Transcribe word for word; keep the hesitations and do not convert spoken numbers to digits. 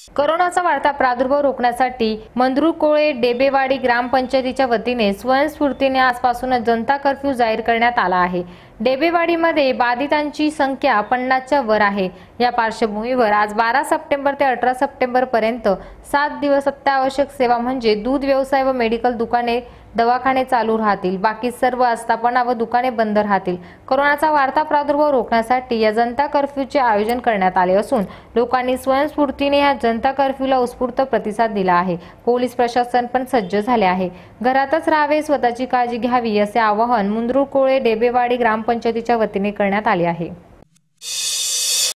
कोरोनाचा वाढता प्रादुर्भाव रोखण्यासाठी मंद्रुळकोळे डेबेवाडी ग्रामपंचायतीच्या वतीने स्वयंस्फूर्तीने आजपासूनच जनता कर्फ्यू जाहीर करण्यात आला आहे। डेबेवाडीमध्ये बाधितांची संख्या पन्नासच्या वर आहे। या पार्श्वभूमीवर आज बारा सप्टेंबर ते अठरा सप्टेंबर पर्यंत सात दिवस अत्यावश्यक सेवा म्हणजे दूध व्यवसाय व मेडिकल दुकाने दवाखाने चालू राहतील। बाकी सर्व आस्थापना व दुकाने बंद राहतील। कोरोनाचा वाढता प्रादुर्भाव रोखण्यासाठी या जनता कर्फ्यूचे आयोजन करण्यात आले असून लोकांनी स्वयंस्फूर्तीने या जनता कर्फ्यूला उत्स्फूर्त प्रतिसाद दिला आहे। पोलीस प्रशासन पण सज्ज झाले आहे। घरातच राहावे, स्वतःची काळजी घ्यावी असे आवाहन मंद्रुळकोळे डेबेवाडी ग्रामपंचायतीच्या वतीने करण्यात आले आहे।